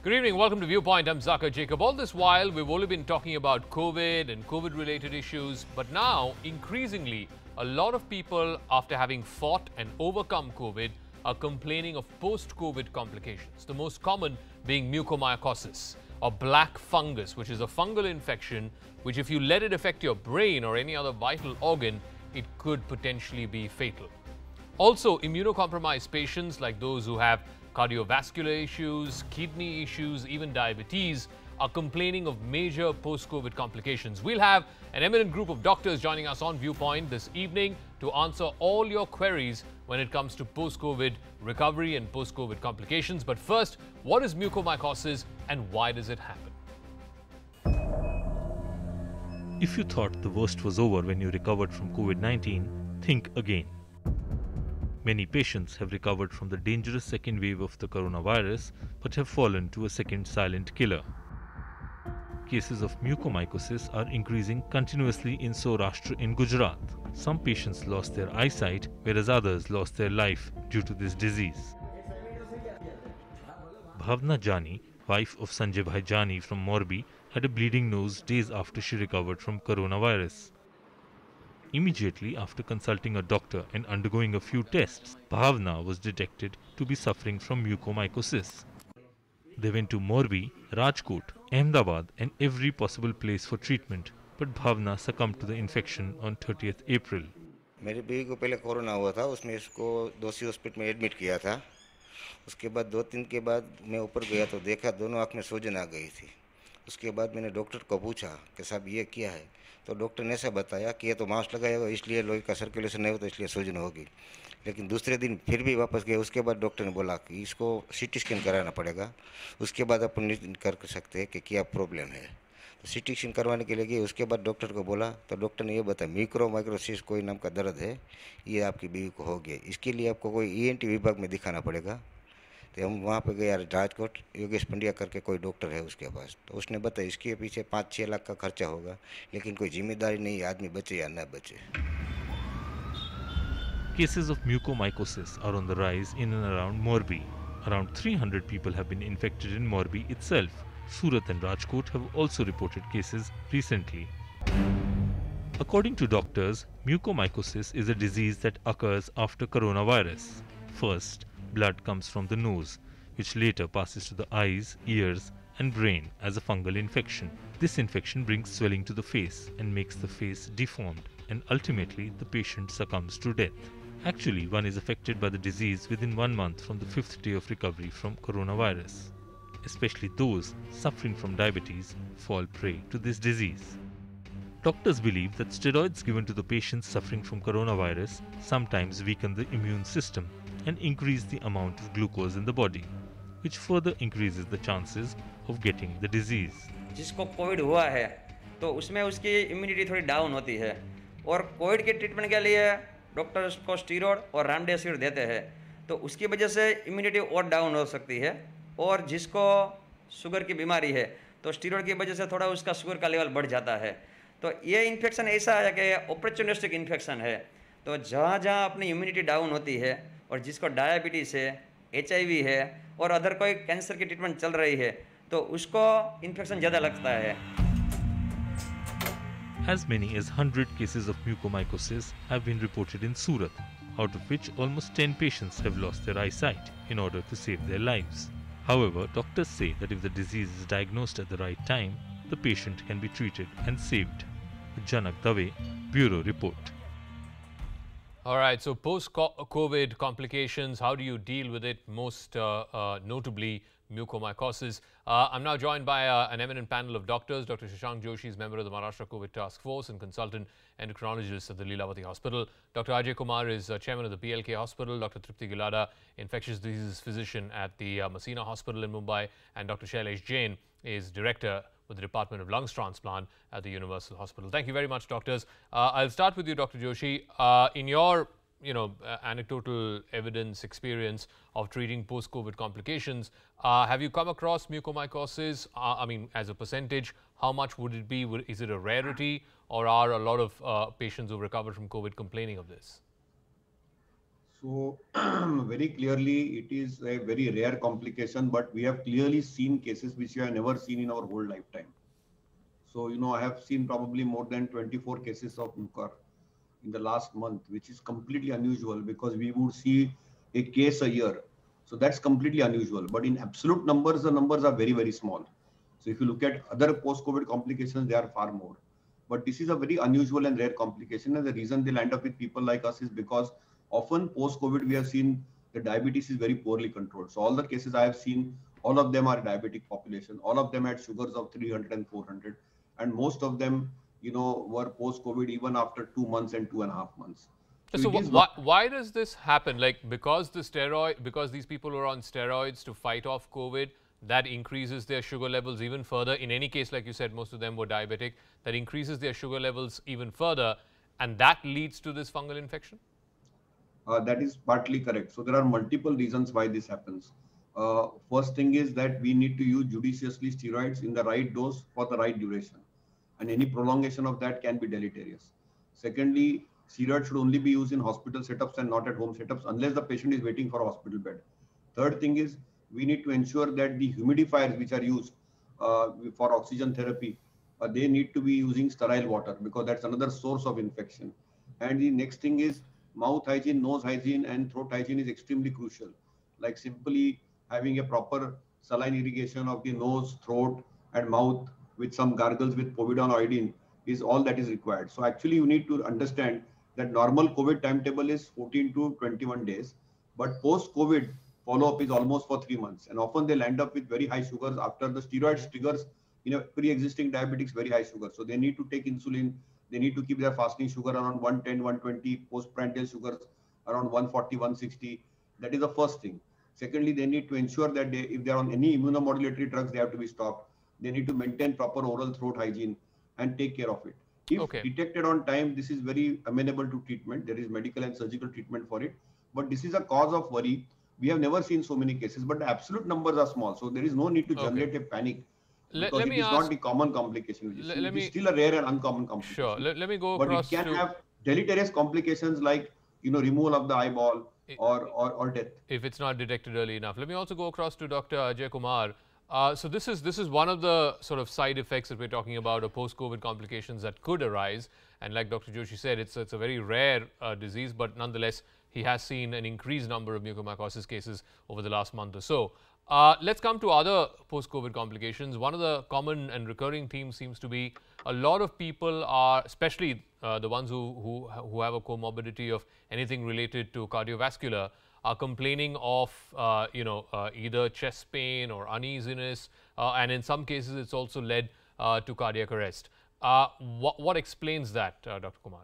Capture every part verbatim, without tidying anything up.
Good evening. Welcome to Viewpoint. I'm Zakir Jacob. All this while, we've only been talking about COVID and COVID-related issues, but now, increasingly, a lot of people, after having fought and overcome COVID, are complaining of post-COVID complications. The most common being mucormycosis, or black fungus, which is a fungal infection, which if you let it affect your brain or any other vital organ, it could potentially be fatal. Also, immunocompromised patients like those who have cardiovascular issues, kidney issues, even diabetes, are complaining of major post-COVID complications. We'll have an eminent group of doctors joining us on Viewpoint this evening to answer all your queries when it comes to post-COVID recovery and post-COVID complications. But first, what is mucormycosis and why does it happen? If you thought the worst was over when you recovered from COVID nineteen, think again. Many patients have recovered from the dangerous second wave of the coronavirus but have fallen to a second silent killer. Cases of mucormycosis are increasing continuously in Saurashtra in Gujarat. Some patients lost their eyesight, whereas others lost their life due to this disease. Bhavna Jani, wife of Sanjay Bhai Jani from Morbi, had a bleeding nose days after she recovered from coronavirus. Immediately after consulting a doctor and undergoing a few tests, Bhavna was detected to be suffering from mucormycosis. They went to Morbi, Rajkot, Ahmedabad and every possible place for treatment, but Bhavna succumbed to the infection on thirtieth April. मेरी बीवी को पहले corona हुआ था, उसमें इसको दोषी hospital में एडमिट किया था। उसके बाद दो दिन के बाद मैं ऊपर गया तो देखा दोनों आँख में सूजन आ गई थी। उसके बाद मैंने डॉक्टर को पूछा कि साहब ये क्या है, तो डॉक्टर ने ऐसा बताया कि ये तो मास्क लगाया हुआ इसलिए लोही का सर्कुलेशन नहीं होता इसलिए सूजन होगी। लेकिन दूसरे दिन फिर भी वापस गए, उसके बाद डॉक्टर ने बोला कि इसको सीटी स्कैन कराना पड़ेगा, उसके बाद अपन निर्णय कर सकते हैं कि क्या प्रॉब्लम है। तो सीटी स्कैन करवाने के लिए गए, उसके बाद डॉक्टर को बोला तो डॉक्टर ने ये बताया म्यूकोरमाइकोसिस कोई नाम का दर्द है, ये आपकी बीवी को हो गया, इसके लिए आपको कोई ई एन टी विभाग में दिखाना पड़ेगा। तो हम वहाँ पे गए राजकोट, योगेश पंड्या करके कोई डॉक्टर है उसके पास, तो उसने बताया इसके पीछे पाँच छः लाख का खर्चा होगा, लेकिन कोई जिम्मेदारी नहीं, आदमी बचे या न बचे। Cases of mucormycosis are on the rise in and around Morbi. Around three hundred people have been infected in Morbi itself. Surat and Rajkot have also reported cases recently. According to doctors, mucormycosis is a disease that occurs after coronavirus. First, blood comes from the nose, which later passes to the eyes, ears and brain as a fungal infection. This infection brings swelling to the face and makes the face deformed, and ultimately the patient succumbs to death. Actually, one is affected by the disease within one month from the fifth day of recovery from coronavirus. Especially those suffering from diabetes fall prey to this disease. Doctors believe that steroids given to the patients suffering from coronavirus sometimes weaken the immune system and increase the amount of glucose in the body, which further increases the chances of getting the disease. जिसको covid हुआ है तो उसमें उसकी immunity थोड़ी down होती है और कोविड के ट्रीटमेंट के लिए डॉक्टर को स्टीरॉयड और रेमडेसिविर देते हैं, तो उसकी वजह से इम्यूनिटी और डाउन हो सकती है। और जिसको शुगर की बीमारी है तो स्टीरॉयड की वजह से थोड़ा उसका शुगर का लेवल बढ़ जाता है। तो ये इन्फेक्शन ऐसा है कि ऑपरेचुनिस्टिक इन्फेक्शन है, तो जहाँ जहाँ अपनी इम्यूनिटी डाउन होती है और जिसको डायबिटीज़ है, एच आई वी है और अदर कोई कैंसर की ट्रीटमेंट चल रही है तो उसको इन्फेक्शन ज़्यादा लगता है। As many as one hundred cases of mucormycosis have been reported in Surat, out of which almost ten patients have lost their eyesight in order to save their lives. However, doctors say that if the disease is diagnosed at the right time, the patient can be treated and saved. Janak Dave, Bureau Report. All right, so post-COVID complications, how do you deal with it, most uh, uh, notably mucormycosis? Uh, I'm now joined by uh, an eminent panel of doctors. Doctor Shashank Joshi is member of the Maharashtra COVID Task Force and consultant endocrinologist at the Lilavati Hospital. Doctor Ajay Kumar is uh, chairman of the P L K Hospital. Doctor Tripti Gilada, infectious diseases physician at the uh, Masina Hospital in Mumbai. And Doctor Shailesh Jain is director with the Department of Lungs Transplant at the Universal Hospital. Thank you very much, doctors. Uh, I'll start with you, Doctor Joshi. Uh, in your you know, uh, anecdotal evidence, experience of treating post-COVID complications, uh, have you come across mucormycosis? Uh, I mean, as a percentage, how much would it be? Would, is it a rarity, or are a lot of uh, patients who recovered from COVID complaining of this? So very clearly, it is a very rare complication, but we have clearly seen cases which we have never seen in our whole lifetime. So, you know, I have seen probably more than twenty-four cases of mucor in the last month, which is completely unusual because we would see a case a year. So that's completely unusual. But in absolute numbers, the numbers are very, very small. So if you look at other post-COVID complications, they are far more. But this is a very unusual and rare complication. And the reason they land up with people like us is because often post-COVID, we have seen the diabetes is very poorly controlled. So all the cases I have seen, all of them are diabetic population. All of them had sugars of three hundred and four hundred. And most of them, you know, were post-COVID even after two months and two and a half months. So, so wh why, why does this happen? Like, because the steroid, because these people are on steroids to fight off COVID, that increases their sugar levels even further. In any case, like you said, most of them were diabetic. That increases their sugar levels even further, and that leads to this fungal infection? Uh, that is partly correct. So there are multiple reasons why this happens. Uh, first thing is that we need to use judiciously steroids in the right dose for the right duration. And any prolongation of that can be deleterious. Secondly, steroids should only be used in hospital setups and not at home setups unless the patient is waiting for a hospital bed. Third thing is we need to ensure that the humidifiers which are used uh, for oxygen therapy, uh, they need to be using sterile water because that's another source of infection. And the next thing is mouth hygiene, nose hygiene, and throat hygiene is extremely crucial. Like simply having a proper saline irrigation of the nose, throat, and mouth with some gargles with povidone iodine is all that is required. So actually you need to understand that normal COVID timetable is fourteen to twenty-one days, but post-COVID follow-up is almost for three months. And often they'll end up with very high sugars after the steroids triggers, you know, pre-existing diabetics, very high sugar. So they need to take insulin. They need to keep their fasting sugar around one ten, one twenty, postprandial sugars around one forty, one sixty. That is the first thing. Secondly, they need to ensure that they, if they are on any immunomodulatory drugs, they have to be stopped. They need to maintain proper oral throat hygiene and take care of it. If okay. detected on time, this is very amenable to treatment. There is medical and surgical treatment for it. But this is a cause of worry. We have never seen so many cases, but the absolute numbers are small. So there is no need to generate okay. a panic. Let, because let it me is ask, not the common complication. Let, it let is me, still a rare and uncommon complication. Sure. Let, let me go but across it can to, have deleterious complications like, you know, removal of the eyeball it, or, or, or death. If it's not detected early enough. Let me also go across to Doctor Ajay Kumar. Uh, so this is, this is one of the sort of side effects that we're talking about, or post-COVID complications that could arise. And like Doctor Joshi said, it's, it's a very rare uh, disease, but nonetheless, he has seen an increased number of mucormycosis cases over the last month or so. Uh, let's come to other post-COVID complications. One of the common and recurring themes seems to be a lot of people are, especially uh, the ones who, who, who have a comorbidity of anything related to cardiovascular, are complaining of, uh, you know, uh, either chest pain or uneasiness, uh, and in some cases it's also led uh, to cardiac arrest. Uh, what, what explains that, uh, Doctor Kumar?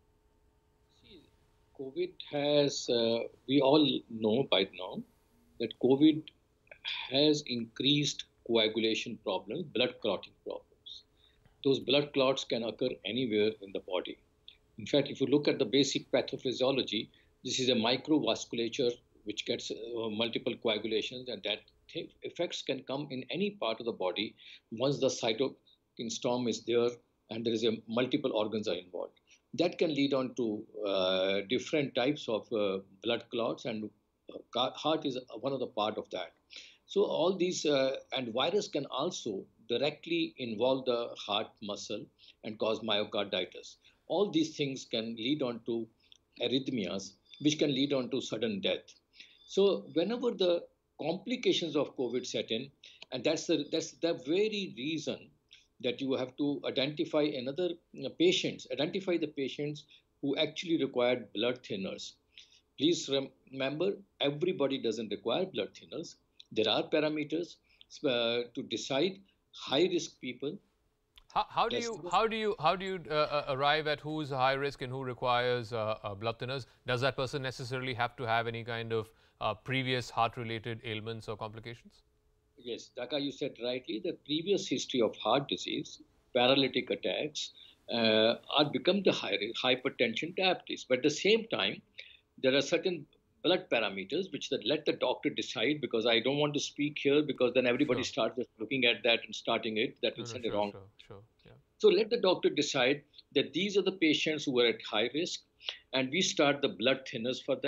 See, COVID has, uh, we all know by now that COVID has increased coagulation problems, blood clotting problems. Those blood clots can occur anywhere in the body. In fact, if you look at the basic pathophysiology, this is a microvasculature which gets uh, multiple coagulations, and that effects can come in any part of the body once the cytokine storm is there and there is a multiple organs are involved. That can lead on to uh, different types of uh, blood clots, and uh, heart is one of the part of that. So all these, uh, and virus can also directly involve the heart muscle and cause myocarditis. All these things can lead on to arrhythmias, which can lead on to sudden death. So whenever the complications of COVID set in, and that's the, that's the very reason that you have to identify another uh, patients, identify the patients who actually required blood thinners. Please remember, everybody doesn't require blood thinners. There are parameters uh, to decide high-risk people. How, how do you how do you how do you uh, arrive at who's high risk and who requires uh, uh, blood thinners? Does that person necessarily have to have any kind of uh, previous heart-related ailments or complications? Yes, Daka, you said rightly. The previous history of heart disease, paralytic attacks, uh, are become the high risk, hypertension, diabetes. But at the same time, there are certain blood parameters which that let the doctor decide, because I don't want to speak here because then everybody sure. starts just looking at that and starting it. That will no, send no, sure, a wrong. Sure, sure, yeah. So let the doctor decide that these are the patients who are at high risk, and we start the blood thinners for that.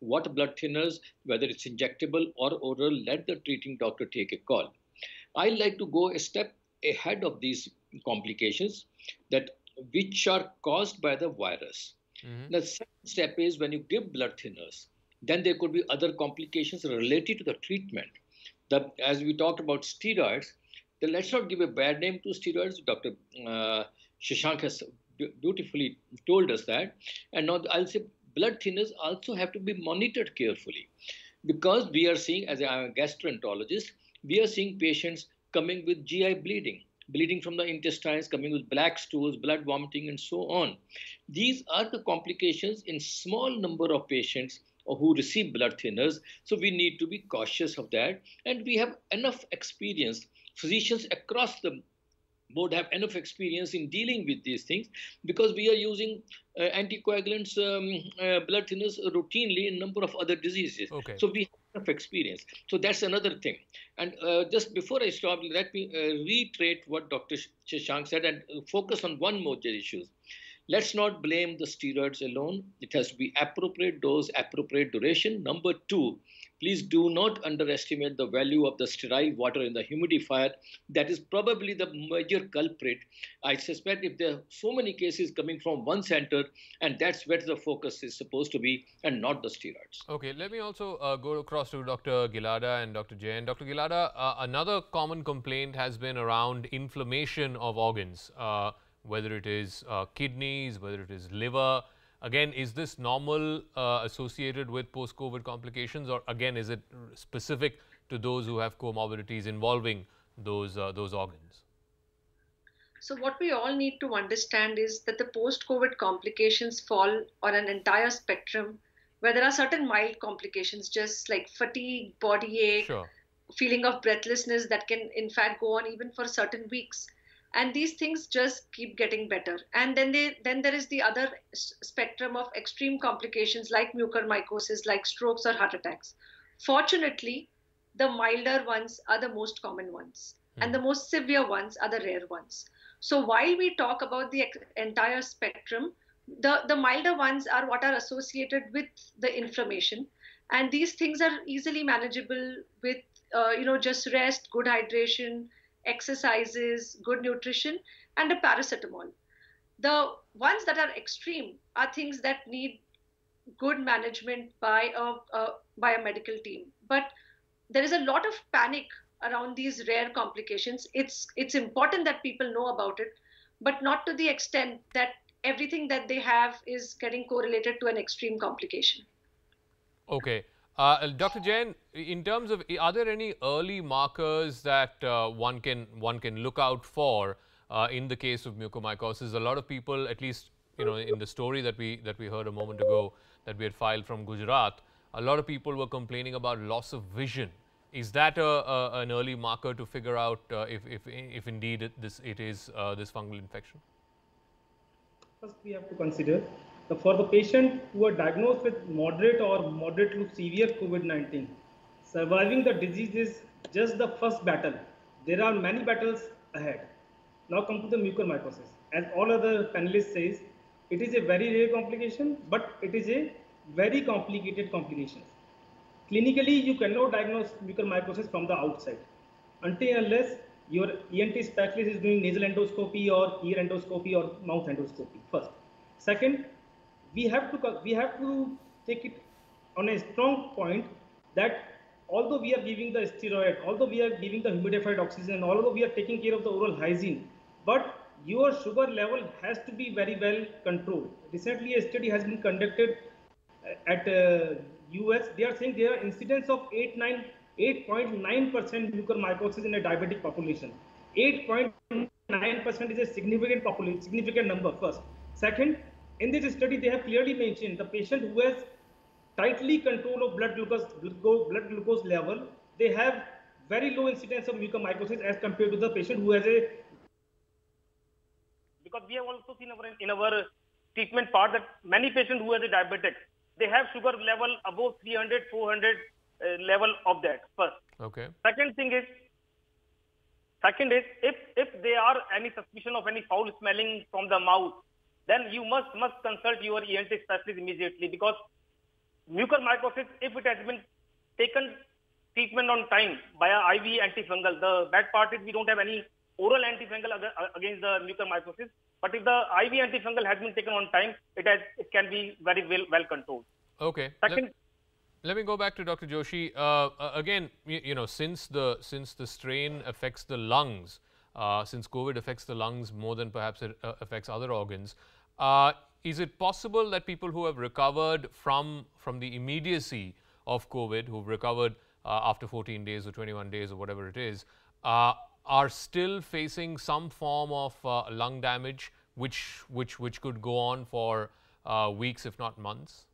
what blood thinners, whether it's injectable or oral, let the treating doctor take a call. I like to go a step ahead of these complications that which are caused by the virus. Mm-hmm. The second step is when you give blood thinners, then there could be other complications related to the treatment. The, as we talked about steroids, then let's not give a bad name to steroids. Doctor Uh, Shashank has beautifully told us that. And now I'll say blood thinners also have to be monitored carefully, because we are seeing, as I'm a gastroenterologist, we are seeing patients coming with G I bleeding, bleeding from the intestines, coming with black stools, blood vomiting, and so on. These are the complications in small number of patients who receive blood thinners. So we need to be cautious of that. And we have enough experience. Physicians across the board have enough experience in dealing with these things, because we are using uh, anticoagulants, um, uh, blood thinners routinely in a number of other diseases. Okay. So we have enough experience. So that's another thing. And uh, just before I stop, let me uh, reiterate what Doctor Shashank said and focus on one major issue. Let's not blame the steroids alone. It has to be appropriate dose, appropriate duration. Number two, please do not underestimate the value of the sterile water in the humidifier. That is probably the major culprit. I suspect if there are so many cases coming from one center, and that's where the focus is supposed to be, and not the steroids. Okay, let me also uh, go across to Doctor Gilada and Doctor Jain. Doctor Gilada, uh, another common complaint has been around inflammation of organs. Uh, whether it is uh, kidneys, whether it is liver. Again, is this normal uh, associated with post-COVID complications, or again, is it specific to those who have comorbidities involving those, uh, those organs? So what we all need to understand is that the post-COVID complications fall on an entire spectrum, where there are certain mild complications, just like fatigue, body ache, sure. feeling of breathlessness that can in fact go on even for certain weeks. And these things just keep getting better. And then they, then there is the other spectrum of extreme complications like mucormycosis, like strokes or heart attacks. Fortunately, the milder ones are the most common ones, mm. and the most severe ones are the rare ones. So while we talk about the entire spectrum, the, the milder ones are what are associated with the inflammation. And these things are easily manageable with, uh, you know, just rest, good hydration, exercises, good nutrition, and a paracetamol. The ones that are extreme are things that need good management by a, a by a medical team. But there is a lot of panic around these rare complications. It's it's important that people know about it, but not to the extent that everything that they have is getting correlated to an extreme complication. Okay. Uh, Doctor Jain, in terms of, are there any early markers that uh, one can one can look out for uh, in the case of mucormycosis? A lot of people, at least you know, in the story that we that we heard a moment ago that we had filed from Gujarat, a lot of people were complaining about loss of vision. Is that a, a, an early marker to figure out uh, if, if if indeed it, this it is uh, this fungal infection? First, we have to consider. The, for the patient who are diagnosed with moderate or moderate to severe COVID nineteen, surviving the disease is just the first battle. There are many battles ahead. Now come to the mucormycosis. As all other panelists says, it is a very rare complication, but it is a very complicated complication. Clinically, you cannot diagnose mucormycosis from the outside until unless your E N T specialist is doing nasal endoscopy or ear endoscopy or mouth endoscopy first. Second, we have to we have to take it on a strong point that although we are giving the steroid, although we are giving the humidified oxygen, although we are taking care of the oral hygiene, but your sugar level has to be very well controlled. Recently, a study has been conducted at uh, U S. They are saying there are incidence of eight point nine percent mucormycosis in a diabetic population. eight point nine percent is a significant population, significant number. First, second. In this study, they have clearly mentioned the patient who has tightly control of blood glucose, glucose, blood glucose level, they have very low incidence of mucormycosis as compared to the patient who has a. Because we have also seen our, in our treatment part that many patients who are the diabetic, they have sugar level above three hundred, four hundred uh, level of that first. Okay. Second thing is, second is if if there are any suspicion of any foul smelling from the mouth, then you must must consult your E N T specialist immediately, because mucormycosis, if it has been taken treatment on time by a I V antifungal, the bad part is we don't have any oral antifungal against the mucormycosis. But if the I V antifungal has been taken on time, it has it can be very well well controlled. Okay. Second, let, let me go back to Doctor Joshi. Uh, again, you, you know, since the since the strain affects the lungs, uh, since COVID affects the lungs more than perhaps it uh, affects other organs, uh, is it possible that people who have recovered from from the immediacy of COVID, who've recovered uh, after fourteen days or twenty-one days or whatever it is, uh, are still facing some form of uh, lung damage, which which which could go on for uh, weeks, if not months?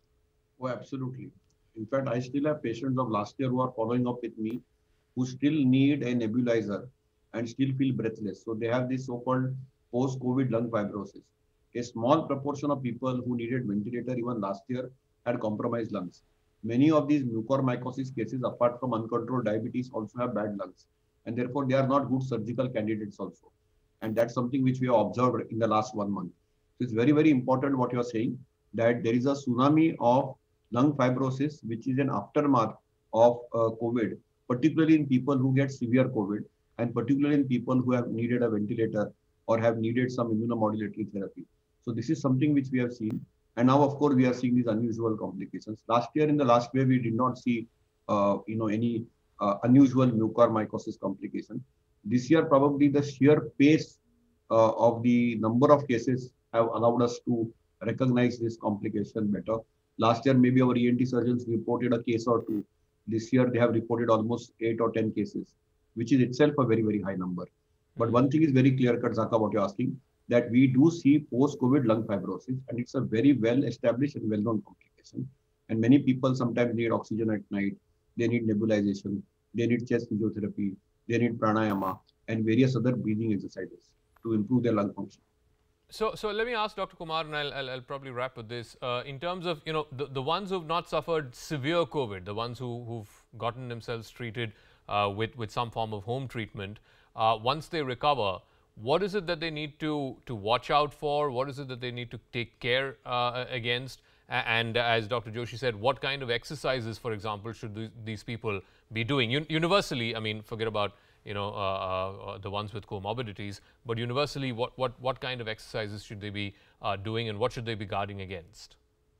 Oh, absolutely. In fact, I still have patients of last year who are following up with me, who still need a nebulizer and still feel breathless. So they have this so-called post-COVID lung fibrosis. A small proportion of people who needed ventilator even last year had compromised lungs. Many of these mucormycosis cases, apart from uncontrolled diabetes, also have bad lungs. And therefore, they are not good surgical candidates also. And that's something which we have observed in the last one month. So it's very, very important what you are saying, that there is a tsunami of lung fibrosis, which is an aftermath of uh, COVID, particularly in people who get severe COVID, and particularly in people who have needed a ventilator or have needed some immunomodulatory therapy. So this is something which we have seen. And now, of course, we are seeing these unusual complications. Last year, in the last wave, we did not see, uh, you know, any uh, unusual mucormycosis complication. This year, probably the sheer pace uh, of the number of cases have allowed us to recognize this complication better. Last year, maybe our E N T surgeons reported a case or two. This year, they have reported almost eight or ten cases, which is itself a very, very high number. But one thing is very clear-cut, Zaka, what you're asking, that we do see post-COVID lung fibrosis, and it's a very well-established and well-known complication. And many people sometimes need oxygen at night, they need nebulization, they need chest physiotherapy, they need pranayama, and various other breathing exercises to improve their lung function. So, so let me ask Doctor Kumar, and I'll, I'll, I'll probably wrap with this. Uh, in terms of, you know, the, the ones who've not suffered severe COVID, the ones who, who've gotten themselves treated uh, with, with some form of home treatment, uh, once they recover, what is it that they need to, to watch out for? What is it that they need to take care uh, against? And as Doctor Joshi said, what kind of exercises, for example, should th these people be doing? Un universally, I mean, forget about, you know, uh, uh, the ones with comorbidities, but universally, what, what, what kind of exercises should they be uh, doing, and what should they be guarding against?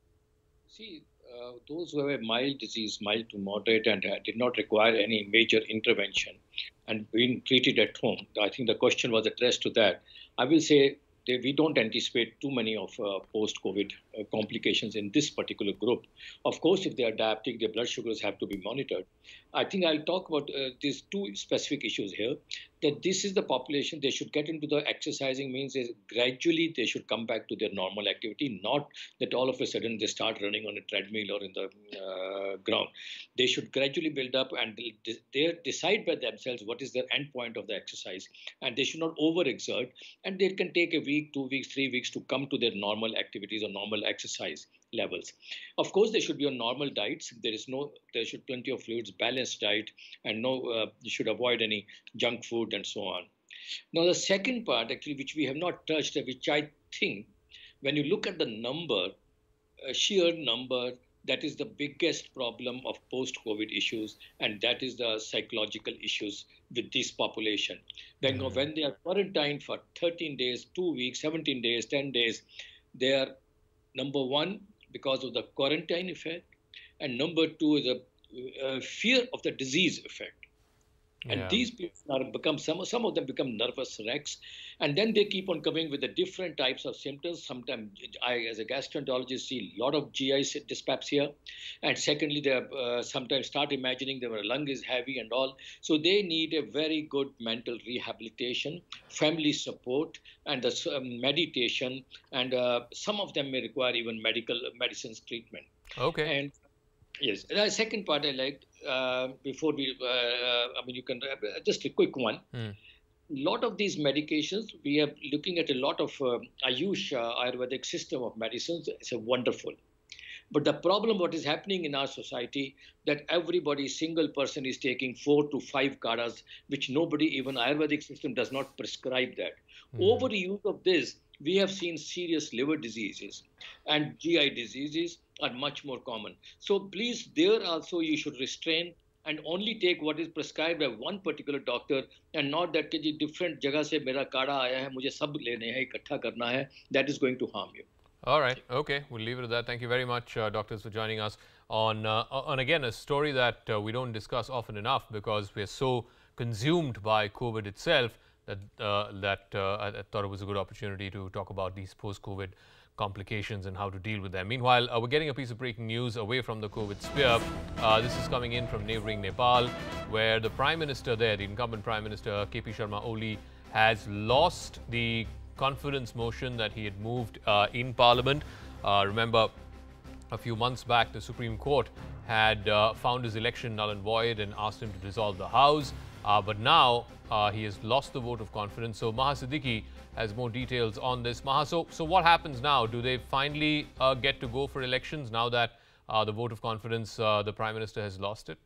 See, uh, those who have a mild disease, mild to moderate, and uh, did not require any major intervention and being treated at home, I think the question was addressed to that. I will say they, we don't anticipate too many of uh, post-COVID uh, complications in this particular group. Of course, if they are diabetic, their blood sugars have to be monitored. I think I'll talk about uh, these two specific issues here, that this is the population, they should get into the exercising, means is gradually they should come back to their normal activity, not that all of a sudden they start running on a treadmill or in the uh, ground. They should gradually build up and they, they decide by themselves what is their end point of the exercise, and they should not overexert, and they can take a week, two weeks, three weeks to come to their normal activities or normal exercise levels. Of course, they should be on normal diets. There is no, there should plenty of fluids, balanced diet, and no, uh, you should avoid any junk food and so on. Now, the second part, actually, which we have not touched, which I think, when you look at the number, uh, sheer number, that is the biggest problem of post-COVID issues, and that is the psychological issues with this population. Then, mm-hmm. when they are quarantined for thirteen days, two weeks, seventeen days, ten days, they are, number one, because of the quarantine effect, and number two is a uh, fear of the disease effect. And yeah. these people are become, some, some of them become nervous wrecks, and then they keep on coming with the different types of symptoms. Sometimes I, as a gastroenterologist, see a lot of G I dyspepsia. And secondly, they uh, sometimes start imagining their lung is heavy and all. So they need a very good mental rehabilitation, family support, and the um, meditation. And uh, some of them may require even medical medicines treatment. Okay. And yes, the second part I liked, uh, before we, uh, I mean, you can, uh, just a quick one. A lot of these medications, we are looking at a lot of uh, Ayush, uh, Ayurvedic system of medicines. It's a wonderful. But the problem, what is happening in our society, that everybody, single person is taking four to five kadas, which nobody, even Ayurvedic system does not prescribe that. Mm-hmm. Overuse of this we have seen serious liver diseases, and G I diseases are much more common. So please, there also you should restrain and only take what is prescribed by one particular doctor, and not that कि जी different जगह से मेरा काढ़ा आया है, मुझे सब लेने हैं, इकट्ठा करना है. That is going to harm you. All right. Okay. We'll leave it at that. Thank you very much, uh, doctors, for joining us on, uh, on again, a story that uh, we don't discuss often enough because we're so consumed by COVID itself that, uh, that uh, I, I thought it was a good opportunity to talk about these post-COVID complications and how to deal with them. Meanwhile, uh, we're getting a piece of breaking news away from the COVID sphere. Uh, this is coming in from neighboring Nepal, where the Prime Minister there, the incumbent Prime Minister K P Sharma Oli, has lost the confidence motion that he had moved uh, in Parliament. Uh, remember, a few months back, the Supreme Court had uh, found his election null and void and asked him to dissolve the House. Uh, but now uh, he has lost the vote of confidence. So Maha Siddiqui has more details on this. Maha, so, so what happens now? Do they finally uh, get to go for elections now that uh, the vote of confidence, uh, the Prime Minister has lost it?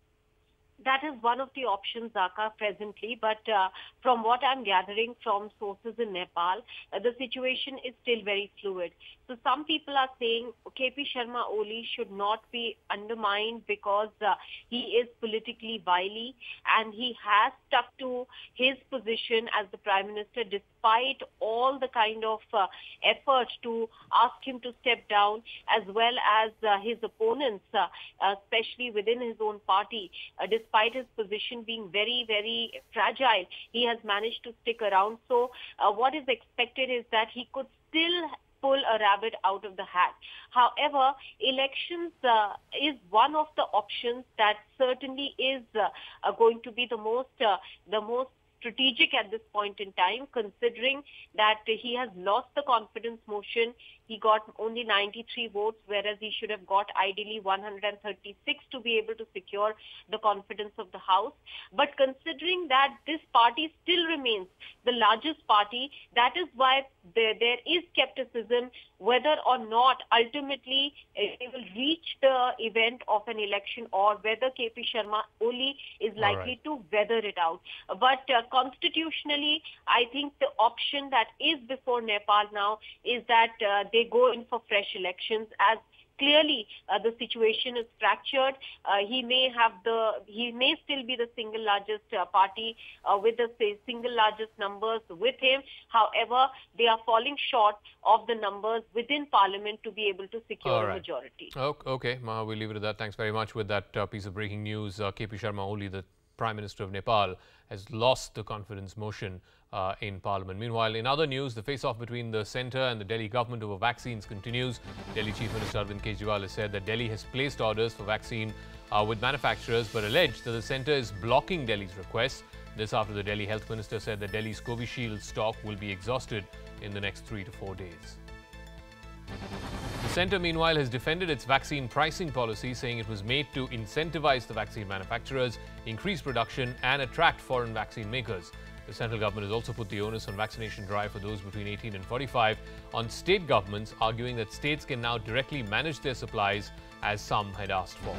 That is one of the options, Zaka, presently. But uh, from what I'm gathering from sources in Nepal, uh, the situation is still very fluid. So some people are saying K P Sharma Oli should not be undermined because uh, he is politically wily and he has stuck to his position as the Prime Minister despite all the kind of uh, effort to ask him to step down, as well as uh, his opponents, uh, especially within his own party. Uh, despite his position being very, very fragile, he has managed to stick around. So uh, what is expected is that he could still pull a rabbit out of the hat. However, elections uh, is one of the options that certainly is uh, uh, going to be the most uh, the most strategic at this point in time, considering that he has lost the confidence motion. He got only ninety-three votes, whereas he should have got ideally one hundred thirty-six to be able to secure the confidence of the House. But considering that this party still remains the largest party, that is why there, there is skepticism whether or not ultimately they will reach the event of an election, or whether K P Sharma Oli is likely right. to weather it out. But uh, constitutionally, I think the option that is before Nepal now is that uh, they go in for fresh elections, as clearly uh, the situation is fractured. Uh, he may have the, he may still be the single largest uh, party uh, with the say, single largest numbers with him. However, they are falling short of the numbers within Parliament to be able to secure right. a majority. Okay, okay. Maha, we'll leave it at that. Thanks very much. With that uh, piece of breaking news, uh, K P Sharma Oli, the Prime Minister of Nepal, has lost the confidence motion uh, in Parliament. Meanwhile, in other news, the face-off between the centre and the Delhi government over vaccines continues. Delhi Chief Minister Arvind Kejriwal has said that Delhi has placed orders for vaccine uh, with manufacturers, but alleged that the centre is blocking Delhi's requests. This after the Delhi Health Minister said that Delhi's Covishield stock will be exhausted in the next three to four days. The centre, meanwhile, has defended its vaccine pricing policy, saying it was made to incentivize the vaccine manufacturers, increase production and attract foreign vaccine makers. The central government has also put the onus on vaccination drive for those between eighteen and forty-five on state governments, arguing that states can now directly manage their supplies, as some had asked for.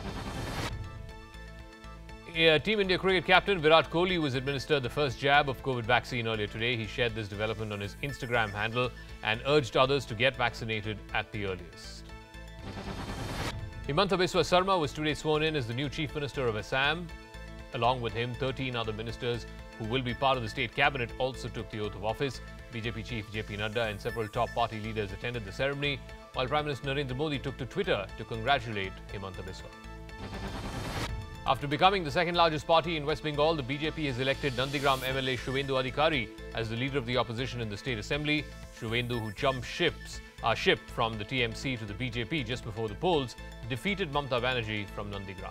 Uh, Team India cricket captain Virat Kohli was administered the first jab of COVID vaccine earlier today. He shared this development on his Instagram handle and urged others to get vaccinated at the earliest. Himanta Biswa Sarma was today sworn in as the new Chief Minister of Assam. Along with him, thirteen other ministers who will be part of the state cabinet also took the oath of office. B J P Chief J P Nadda and several top party leaders attended the ceremony, while Prime Minister Narendra Modi took to Twitter to congratulate Himanta Biswa. After becoming the second largest party in West Bengal, the B J P has elected Nandigram M L A Shuvendu Adhikari as the leader of the opposition in the state assembly. Shuvendu, who jumped ships, uh, ship from the T M C to the B J P just before the polls, defeated Mamta Banerjee from Nandigram.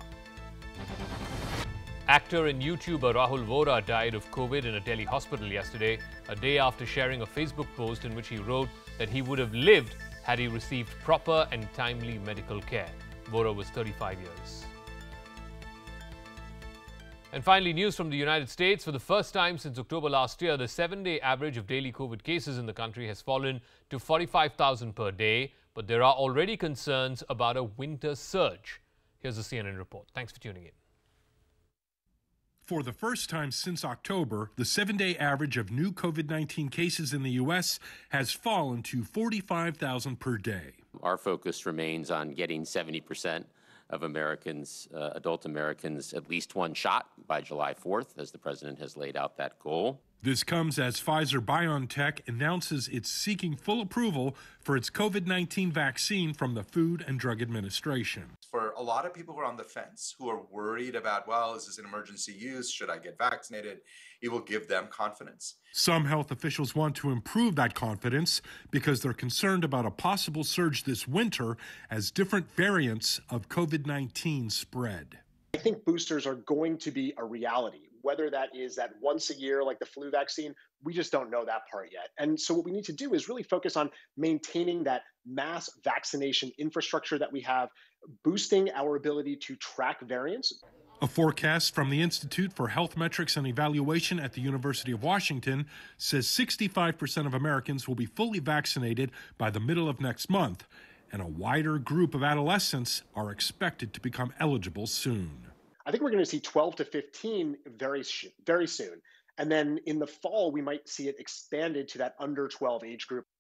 Actor and YouTuber Rahul Vora died of COVID in a Delhi hospital yesterday, a day after sharing a Facebook post in which he wrote that he would have lived had he received proper and timely medical care. Vora was thirty-five years. And finally, news from the United States. For the first time since October last year, the seven-day average of daily COVID cases in the country has fallen to forty-five thousand per day. But there are already concerns about a winter surge. Here's the C N N report. Thanks for tuning in. For the first time since October, the seven-day average of new COVID nineteen cases in the U S has fallen to forty-five thousand per day. Our focus remains on getting seventy percent of Americans, uh, adult Americans, at least one shot by July fourth, as the president has laid out that goal. This comes as Pfizer-BioNTech announces it's seeking full approval for its COVID nineteen vaccine from the Food and Drug Administration. For a lot of people who are on the fence, who are worried about, well, is this an emergency use? Should I get vaccinated? It will give them confidence. Some health officials want to improve that confidence because they're concerned about a possible surge this winter as different variants of COVID nineteen spread. I think boosters are going to be a reality. Whether that is that once a year, like the flu vaccine, we just don't know that part yet. And so what we need to do is really focus on maintaining that mass vaccination infrastructure that we have, boosting our ability to track variants. A forecast from the Institute for Health Metrics and Evaluation at the University of Washington says sixty-five percent of Americans will be fully vaccinated by the middle of next month, and a wider group of adolescents are expected to become eligible soon. I think we're going to see twelve to fifteen very, very soon. And then in the fall, we might see it expanded to that under twelve age group.